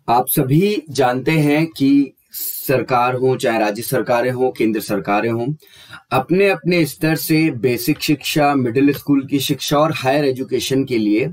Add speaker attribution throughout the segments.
Speaker 1: आप सभी जानते हैं कि सरकार हो, चाहे राज्य सरकारें हो, केंद्र सरकारें हों, अपने अपने स्तर से बेसिक शिक्षा, मिडिल स्कूल की शिक्षा और हायर एजुकेशन के लिए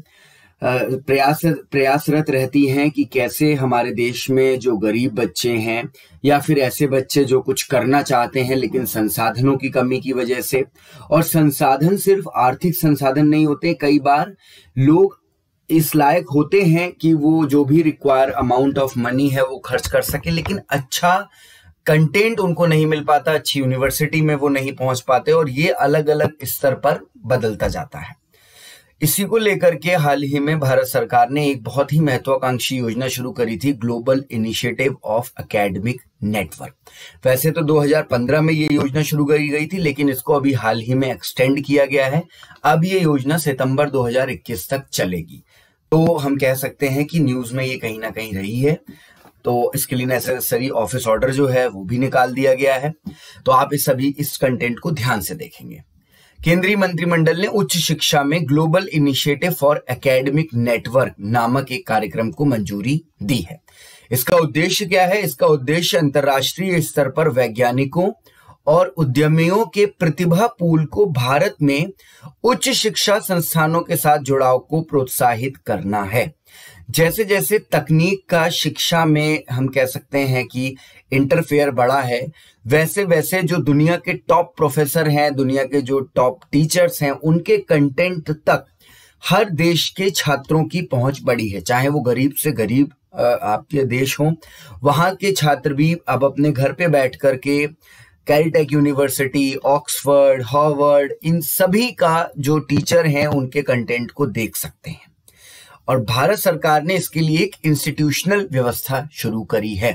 Speaker 1: प्रयासरत रहती हैं कि कैसे हमारे देश में जो गरीब बच्चे हैं या फिर ऐसे बच्चे जो कुछ करना चाहते हैं लेकिन संसाधनों की कमी की वजह से, और संसाधन सिर्फ आर्थिक संसाधन नहीं होते, कई बार लोग इस लायक होते हैं कि वो जो भी रिक्वायर अमाउंट ऑफ मनी है वो खर्च कर सके, लेकिन अच्छा कंटेंट उनको नहीं मिल पाता, अच्छी यूनिवर्सिटी में वो नहीं पहुंच पाते, और ये अलग अलग स्तर पर बदलता जाता है। इसी को लेकर के हाल ही में भारत सरकार ने एक बहुत ही महत्वाकांक्षी योजना शुरू करी थी, global initiative of academic network. वैसे तो 2015 में ये योजना शुरू करी गई थी, लेकिन इसको अभी हाल ही में एक्सटेंड किया गया है। अब ये योजना सितंबर 2021 तक चलेगी। तो हम कह सकते हैं कि न्यूज में ये कहीं ना कहीं रही है, तो इसके लिए नेसेसरी ऑफिस ऑर्डर जो है वो भी निकाल दिया गया है। तो आप इस कंटेंट को ध्यान से देखेंगे। केंद्रीय मंत्रिमंडल ने उच्च शिक्षा में global initiative for academic network नामक एक कार्यक्रम को मंजूरी दी है। इसका उद्देश्य क्या है? इसका उद्देश्य अंतर्राष्ट्रीय स्तर पर वैज्ञानिकों और उद्यमियों के प्रतिभा पूल को भारत में उच्च शिक्षा संस्थानों के साथ जुड़ाव को प्रोत्साहित करना है। जैसे जैसे तकनीक का शिक्षा में हम कह सकते हैं कि इंटरफेयर बढ़ा है, वैसे वैसे जो दुनिया के टॉप प्रोफेसर हैं, दुनिया के जो टॉप टीचर्स हैं, उनके कंटेंट तक हर देश के छात्रों की पहुंच बढ़ी है। चाहे वो गरीब से गरीब आपके देश हो, वहां के छात्र भी अब अपने घर पे बैठ करके कैलटेक यूनिवर्सिटी, ऑक्सफोर्ड, हार्वर्ड, इन सभी का जो टीचर हैं उनके कंटेंट को देख सकते हैं। और भारत सरकार ने इसके लिए एक इंस्टीट्यूशनल व्यवस्था शुरू करी है,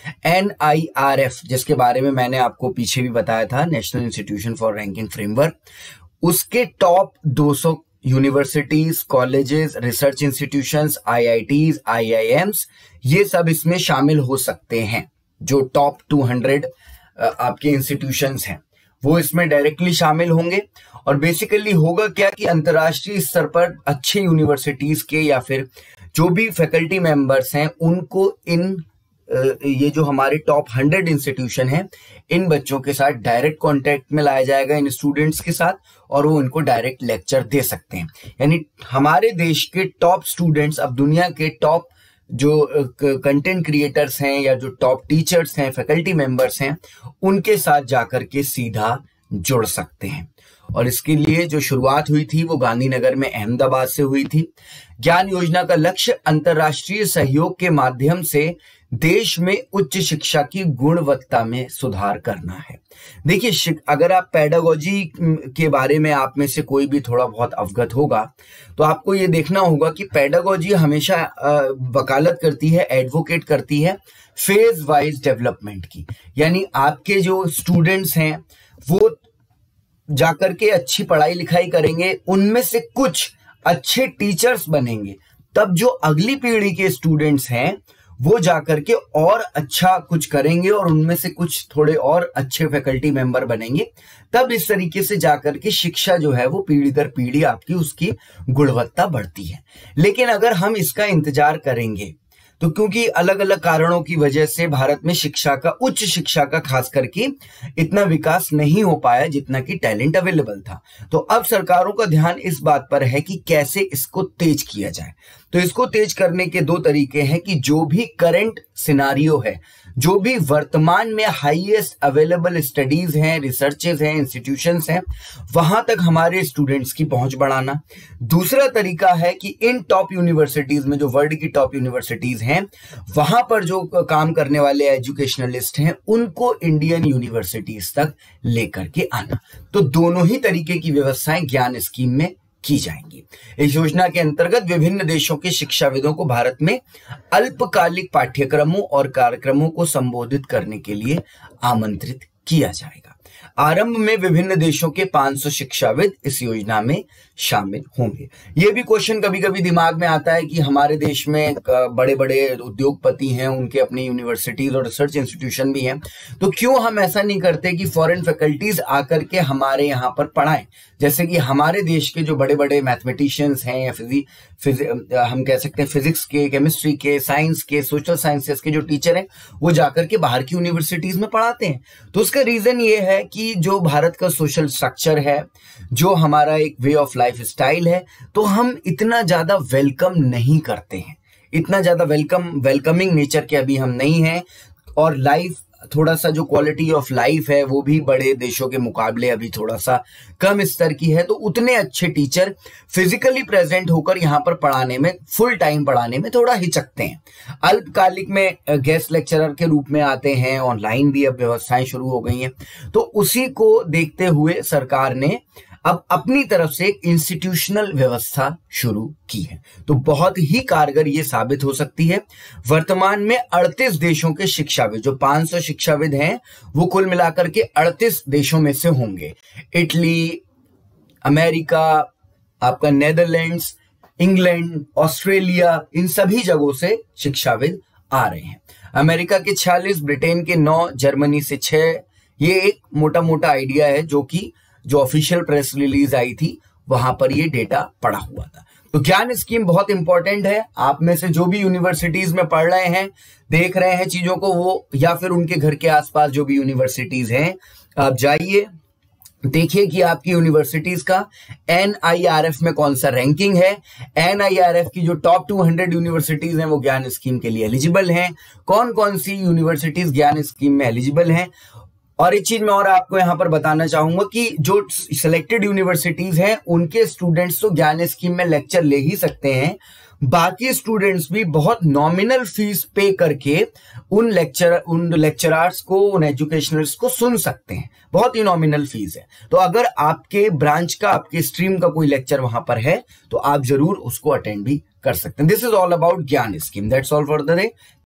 Speaker 1: NIRF, जिसके बारे में मैंने आपको पीछे भी बताया था, national institution for ranking framework. उसके top 200 universities, colleges, research institutions, IITs, IIMs, ये सब इसमें शामिल हो सकते हैं। जो टॉप 200 आपके इंस्टीट्यूशंस हैं वो इसमें डायरेक्टली शामिल होंगे। और बेसिकली होगा क्या कि अंतर्राष्ट्रीय स्तर पर अच्छे यूनिवर्सिटीज के या फिर जो भी फैकल्टी मेंबर्स हैं उनको ये जो हमारे टॉप 100 इंस्टीट्यूशन हैं, इन बच्चों के साथ डायरेक्ट कांटेक्ट में लाया जाएगा, इन स्टूडेंट्स के साथ, और वो इनको डायरेक्ट लेक्चर दे सकते हैं। यानी हमारे देश के टॉप स्टूडेंट्स अब दुनिया के टॉप जो कंटेंट क्रिएटर्स हैं या जो टॉप टीचर्स हैं, फैकल्टी मेंबर्स हैं, उनके साथ जाकर के सीधा जुड़ सकते हैं। और इसके लिए जो शुरुआत हुई थी वो गांधीनगर में अहमदाबाद से हुई थी। ज्ञान योजना का लक्ष्य अंतर्राष्ट्रीय सहयोग के माध्यम से देश में उच्च शिक्षा की गुणवत्ता में सुधार करना है। देखिए, अगर आप पेडागोजी के बारे में आप में से कोई भी थोड़ा बहुत अवगत होगा तो आपको ये देखना होगा कि पेडागोजी हमेशा वकालत करती है, एडवोकेट करती है फेज वाइज डेवलपमेंट की। यानी आपके जो स्टूडेंट्स हैं वो जाकर के अच्छी पढ़ाई लिखाई करेंगे, उनमें से कुछ अच्छे टीचर्स बनेंगे, तब जो अगली पीढ़ी के स्टूडेंट्स हैं वो जाकर के और अच्छा कुछ करेंगे और उनमें से कुछ थोड़े और अच्छे फैकल्टी मेंबर बनेंगे। तब इस तरीके से जाकर के शिक्षा जो है वो पीढ़ी दर पीढ़ी आपकी उसकी गुणवत्ता बढ़ती है। लेकिन अगर हम इसका इंतजार करेंगे तो क्योंकि अलग अलग कारणों की वजह से भारत में उच्च शिक्षा का खास करके इतना विकास नहीं हो पाया जितना कि टैलेंट अवेलेबल था। तो अब सरकारों का ध्यान इस बात पर है कि कैसे इसको तेज किया जाए। तो इसको तेज करने के दो तरीके हैं कि जो भी करंट सिनारियो है, जो भी वर्तमान में हाईएस्ट अवेलेबल स्टडीज हैं, रिसर्चेज हैं, इंस्टीट्यूशंस हैं, वहां तक हमारे स्टूडेंट्स की पहुंच बढ़ाना। दूसरा तरीका है कि इन टॉप यूनिवर्सिटीज में, जो वर्ल्ड की टॉप यूनिवर्सिटीज हैं, वहां पर जो काम करने वाले एजुकेशनलिस्ट हैं उनको इंडियन यूनिवर्सिटीज तक लेकर के आना। तो दोनों ही तरीके की व्यवस्थाएं ज्ञान स्कीम में की जाएंगी। इस योजना के अंतर्गत विभिन्न देशों के शिक्षाविदों को भारत में अल्पकालिक पाठ्यक्रमों और कार्यक्रमों को संबोधित करने के लिए आमंत्रित किया जाएगा। आरंभ में विभिन्न देशों के 500 शिक्षाविद इस योजना में शामिल होंगे। ये भी क्वेश्चन कभी कभी दिमाग में आता है कि हमारे देश में बड़े बड़े उद्योगपति हैं, उनके अपनी यूनिवर्सिटीज और रिसर्च इंस्टीट्यूशन भी हैं, तो क्यों हम ऐसा नहीं करते कि फॉरेन फैकल्टीज आकर के हमारे यहाँ पर पढ़ाएं। जैसे कि हमारे देश के जो बड़े बड़े मैथमेटिशियंस हैं या हम कह सकते हैं फिजिक्स के, केमिस्ट्री के, साइंस के, सोशल साइंसेस के जो टीचर हैं वो जाकर के बाहर की यूनिवर्सिटीज में पढ़ाते हैं। तो उसका रीजन ये है कि जो भारत का सोशल स्ट्रक्चर है, जो हमारा एक वे ऑफ लाइफ स्टाइल है, तो हम इतना ज्यादा वेलकम नहीं करते हैं, इतना ज्यादा वेलकमिंग नेचर के अभी हम नहीं हैं, और लाइफ थोड़ा सा जो क्वालिटी ऑफ लाइफ है वो भी बड़े देशों के मुकाबले अभी थोड़ा सा कम स्तर की है। तो उतने अच्छे टीचर फिजिकली प्रेजेंट होकर यहाँ पर पढ़ाने में, फुल टाइम पढ़ाने में थोड़ा हिचकते हैं। अल्पकालिक में गेस्ट लेक्चरर के रूप में आते हैं, ऑनलाइन भी अब व्यवस्थाएं शुरू हो गई हैं। तो उसी को देखते हुए सरकार ने अब अपनी तरफ से एक इंस्टीट्यूशनल व्यवस्था शुरू की है। तो बहुत ही कारगर ये साबित हो सकती है। वर्तमान में 38 देशों के शिक्षाविद, जो 500 शिक्षाविद हैं, वो कुल मिलाकर के 38 देशों में से होंगे। इटली, अमेरिका, आपका नेदरलैंड्स, इंग्लैंड, ऑस्ट्रेलिया, इन सभी जगहों से शिक्षाविद आ रहे हैं। अमेरिका के 46, ब्रिटेन के 9, जर्मनी से 6। ये एक मोटा मोटा आइडिया है जो ऑफिशियल प्रेस रिलीज आई थी वहां पर ये डेटा पड़ा हुआ था। तो ज्ञान स्कीम बहुत इंपॉर्टेंट है। आप में से जो भी यूनिवर्सिटीज में पढ़ रहे हैं, देख रहे हैं चीजों को, वो या फिर उनके घर के आसपास जो भी यूनिवर्सिटीज हैं, आप जाइए, देखिए कि आपकी यूनिवर्सिटीज का NIRF में कौन सा रैंकिंग है। NIRF की जो टॉप 200 यूनिवर्सिटीज हैं वो ज्ञान स्कीम के लिए एलिजिबल हैं। कौन कौन सी यूनिवर्सिटीज ज्ञान स्कीम में एलिजिबल हैं। और एक चीज मैं और आपको यहां पर बताना चाहूंगा कि जो सिलेक्टेड यूनिवर्सिटीज हैं उनके स्टूडेंट्स तो ज्ञान स्कीम में लेक्चर ले ही सकते हैं, बाकी स्टूडेंट्स भी बहुत नॉमिनल फीस पे करके उन लेक्चरर्स को, उन एजुकेशनल्स को सुन सकते हैं। बहुत ही नॉमिनल फीस है। तो अगर आपके ब्रांच का, आपके स्ट्रीम का कोई लेक्चर वहां पर है तो आप जरूर उसको अटेंड भी कर सकते हैं। This is all about GIAN scheme. That's all for the day.